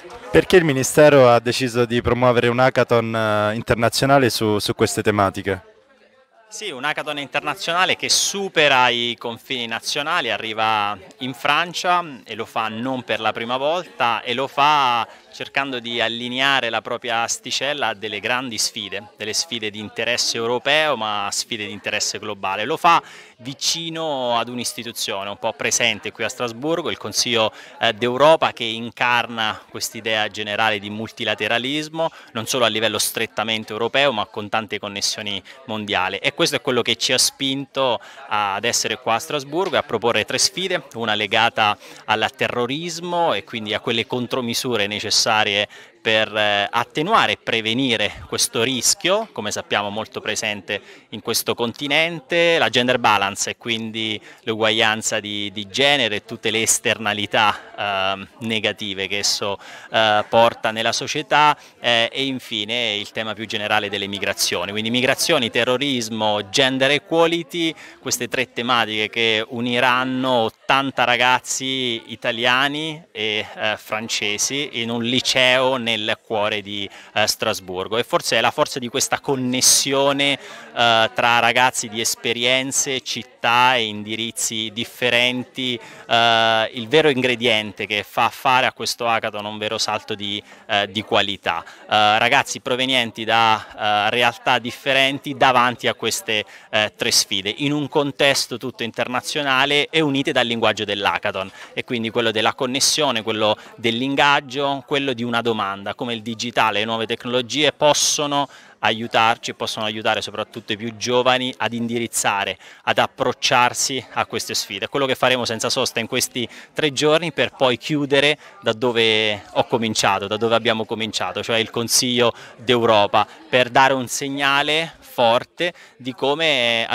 Perché il Ministero ha deciso di promuovere un hackathon internazionale su queste tematiche? Sì, un hackathon internazionale che supera i confini nazionali, arriva in Francia e lo fa non per la prima volta e lo fa cercando di allineare la propria asticella a delle sfide di interesse europeo ma sfide di interesse globale. Lo fa vicino ad un'istituzione un po' presente qui a Strasburgo, il Consiglio d'Europa, che incarna quest'idea generale di multilateralismo, non solo a livello strettamente europeo ma con tante connessioni mondiali. E questo è quello che ci ha spinto ad essere qua a Strasburgo e a proporre tre sfide, una legata al terrorismo e quindi a quelle contromisure necessarie per attenuare e prevenire questo rischio, come sappiamo molto presente in questo continente, la gender balance e quindi l'uguaglianza di genere e tutte le esternalità negative che esso porta nella società e infine il tema più generale delle migrazioni, quindi migrazioni, terrorismo, gender equality, queste tre tematiche che uniranno 80 ragazzi italiani e francesi in un liceo nel cuore di Strasburgo e forse è la forza di questa connessione tra ragazzi di esperienze, città e indirizzi differenti, il vero ingrediente che fa fare a questo hackathon un vero salto di qualità. Ragazzi provenienti da realtà differenti davanti a queste tre sfide, in un contesto tutto internazionale e unite dal linguaggio dell'hackathon e quindi quello della connessione, quello dell'ingaggio, quello di una domanda, come il digitale e le nuove tecnologie possono aiutarci e possono aiutare soprattutto i più giovani ad indirizzare, ad approcciarsi a queste sfide. È quello che faremo senza sosta in questi 3 giorni per poi chiudere da dove ho cominciato, da dove abbiamo cominciato, cioè il Consiglio d'Europa, per dare un segnale forte di come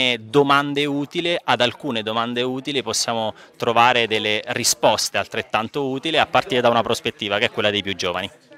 ad alcune domande utili possiamo trovare delle risposte altrettanto utili a partire da una prospettiva che è quella dei più giovani.